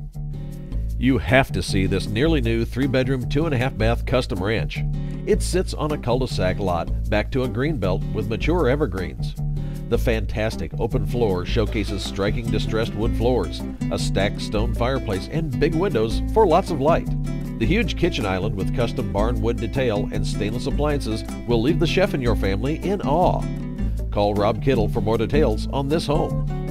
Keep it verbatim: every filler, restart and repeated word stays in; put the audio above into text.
You have to see this nearly new three-bedroom, two-and-a-half bath custom ranch. It sits on a cul-de-sac lot back to a greenbelt with mature evergreens. The fantastic open floor showcases striking distressed wood floors, a stacked stone fireplace, and big windows for lots of light. The huge kitchen island with custom barn wood detail and stainless appliances will leave the chef in your family in awe. Call Rob Kittle for more details on this home.